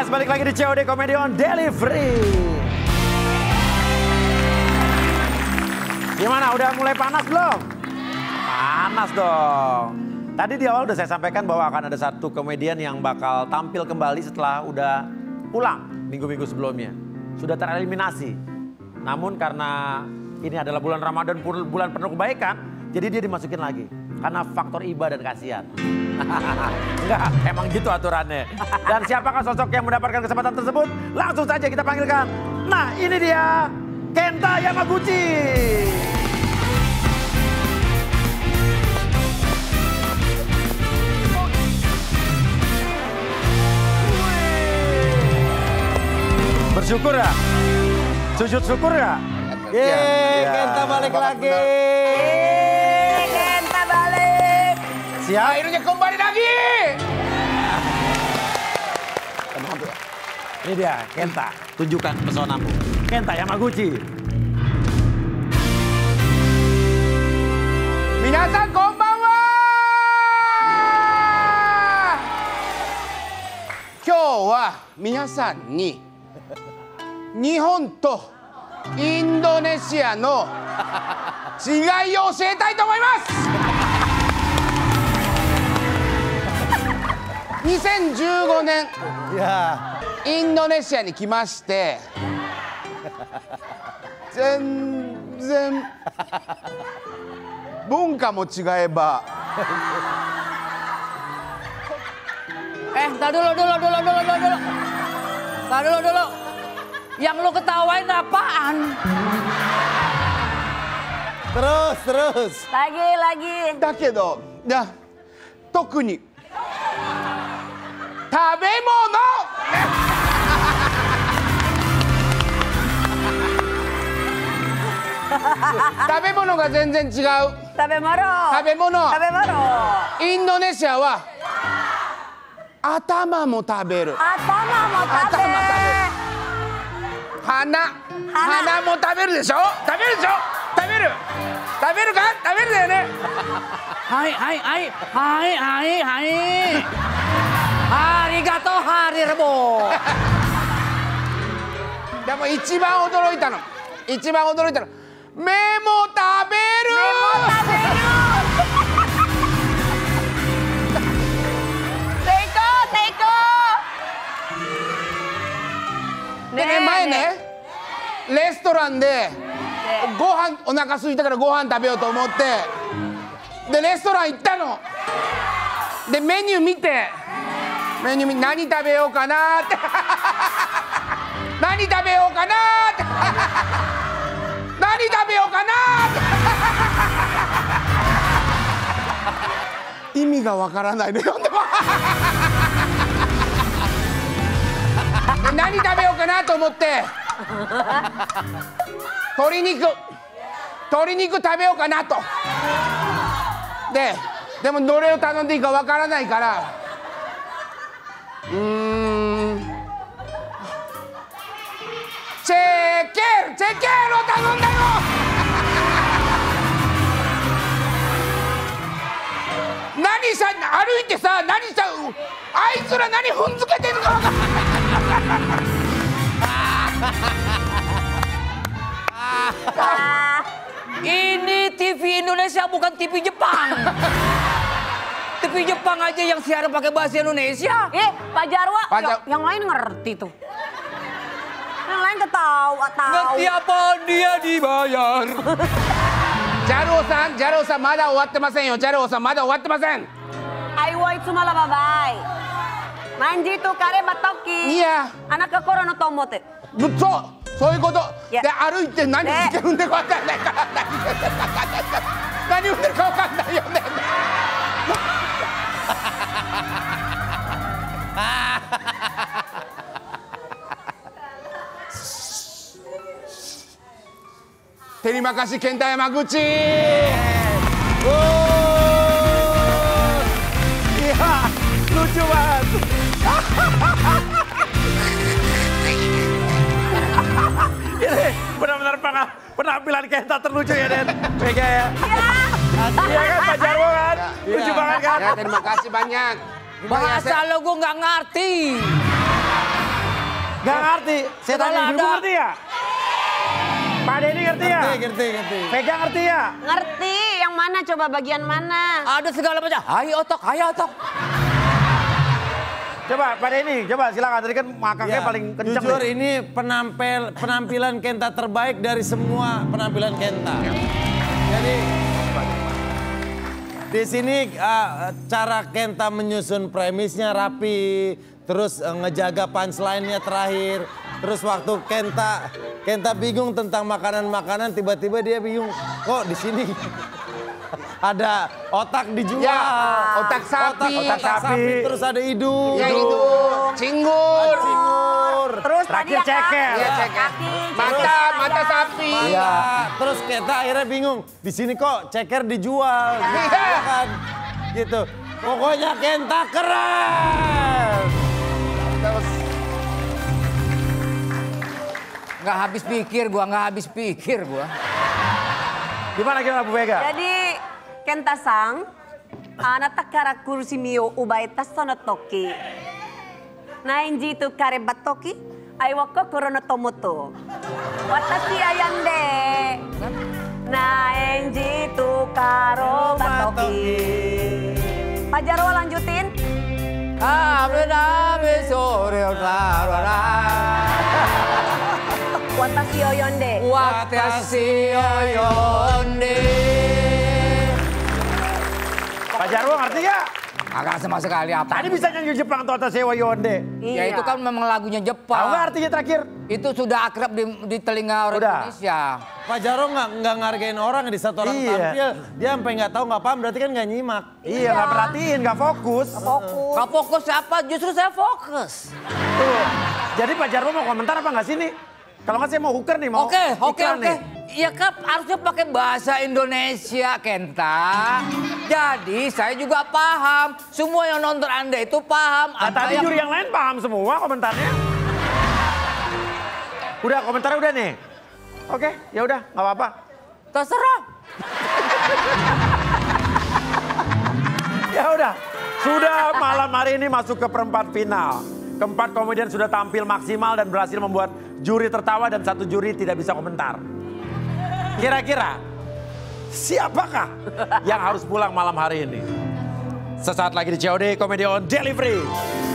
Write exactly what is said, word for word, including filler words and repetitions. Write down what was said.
balik lagi di C O D Comedy on Delivery. Gimana, udah mulai panas belum? Panas dong. Tadi di awal udah saya sampaikan bahwa akan ada satu komedian yang bakal tampil kembali setelah udah pulang minggu-minggu sebelumnya. Sudah tereliminasi. Namun karena ini adalah bulan Ramadan, bulan penuh kebaikan, jadi dia dimasukin lagi. Karena faktor iba dan kasihan. Enggak, emang gitu aturannya. Dan siapakah sosok yang mendapatkan kesempatan tersebut? Langsung saja kita panggilkan. Nah, ini dia Kenta Yamaguchi. Bersyukur ya? Sujud syukur ya? Yeay, ya. Kenta balik lagi. Yeay, Kenta balik. Siap? Akhirnya kembali lagi. Ini dia, Kenta. Tunjukkan pesonamu. Kenta Yamaguchi. Minasan konbanwa. Kyou wa minasan ni Nihon to Indonesia no chigaiを教えたいと思います。にせんじゅうごねん、インドネシアに来まして、全然文化も違えば。 Eh, tar dulu, dulu, dulu, dulu, dulu, dulu. Tar dulu, dulu. Yang lu ketawain apaan? Terus, terus. Lagi, lagi. だけど、だ特に食べ物。食べ物が全然違う。 食べ物。 食べ物。 食べ物。 インドネシアは頭も食べる。 頭も食べる。 鼻。鼻も食べるでしょ。食べるでしょ。食べる。食べるか。食べるだよね。 はいはいはいはいはいはい。ありがとうハリルボー。 でも一番驚いたの。一番驚いたの。目も食べる。 目も食べる。 でね、前ね、レストランでご飯、お腹空いたからご飯食べようと思ってでレストラン行ったのでメニュー見てメニュー見て何食べようかなって何食べようかなって何食べようかなって意味がわからないのよでも何食べようかなと思って鶏肉鶏肉食べようかなとででもどれを頼んでいいかわからないからうーんチェケールチェケールを頼んだよ何さ歩いてさ何さあいつら何踏んづけてるのか分かんない Ini T V Indonesia bukan T V Jepang. T V Jepang aja yang siaran pakai bahasa Indonesia. Eh, Pak Jarwo, Pak Jar yang, yang lain ngerti tuh. Yang lain ketawa, tahu. Ngerti apa dia dibayar. Jarwo-san, Jarwo-san まだ終わってませんよ。Jarwo-san まだ終わってません。 Aiwo itsu mala babai. Manji tu kare batoki. Iya. Anak kokoro no tomote. そうそういうこといやで歩いて何してるんでか分かんないから何言ってるか分かんないよねTerima kasih Kenta Yamaguchi. Iya, lucu banget. Ini benar-benar penampilan Kenta terlucu ya, Den. Mega ya. Iya kan, Pak Jarwo kan? Lucu banget kan? Ya, terima kasih banyak. Bahasa lo gue nggak ngerti. Gak ngerti. Saya tanya Kalau ibu ada- ngerti ya? Pak Denny ngerti ya? Ngerti, ngerti, ngerti. Vega ngerti ya? Ngerti, yang mana coba bagian mana? Ada segala macam. Hai otok, hai otok. Coba Pak Denny, coba silakan. Tadi kan makaknya Ya, paling kenceng. jujur nih. ini penampil penampilan Kenta terbaik dari semua penampilan Kenta. Jadi di sini uh, cara Kenta menyusun premisnya rapi, terus uh, ngejaga punchline-nya terakhir. Terus waktu Kenta Kenta bingung tentang makanan-makanan, tiba-tiba dia bingung, kok di sini ada otak dijual. Ya, otak sapi. Otak, otak sapi. Terus ada hidung. Ya itu, cinggur. Cingur. Terus Terakhir tadi ya ceker. Ya, Kak? ceker. Kaki, Mata, ceker, mata dada. sapi. Iya. Terus kita akhirnya bingung. Di sini kok ceker dijual, gitu, Iya. ya kan? Gitu. Pokoknya Kenta keren. Terus, Nggak habis pikir gua, nggak habis pikir gua. Gimana gimana Bu Vega? Jadi, Kenta-sang, anata kara kursi mio ubaita sono toki. Nainji tu kare batoki, aiwako korono tomoto. Watashi ayande. Nainji tu karo batoki. Pak Jarwo lanjutin. Abe abe sore rara. Watashi oyonde. Watashi oyonde. Pak Jarwo ngerti gak? Agak sama sekali apa. Tadi bisa nyanyi Jepang Tota Sewa Yonde. Ya itu kan memang lagunya Tahu Jepang. gak artinya terakhir? Itu sudah akrab di, di telinga orang Udah. Indonesia. Pak Jaro nggak nggak ngargain orang di satu orang Iya. tampil, dia sampai nggak tahu nggak paham, berarti kan nggak nyimak. Iya, nggak perhatiin, nggak fokus. Fokus. Gak fokus apa? Justru saya fokus. Tuh. Jadi Pak Jarwo mau komentar apa nggak sih nih? Kalau nggak saya mau hooker nih, mau Oke, oke, iklan oke. nih. Ya Kap, harusnya pakai bahasa Indonesia, Kenta. Jadi saya juga paham. Semua yang nonton Anda itu paham. Nah, Ada tadi yang- juri yang lain paham semua komentarnya. Udah, komentarnya udah nih. Oke, ya udah, nggak apa-apa. Terserah. Ya udah, sudah malam hari ini masuk ke perempat final. Keempat komedian sudah tampil maksimal dan berhasil membuat juri tertawa dan satu juri tidak bisa komentar. Kira-kira siapakah yang harus pulang malam hari ini? Sesaat lagi di C O D Comedy on Delivery.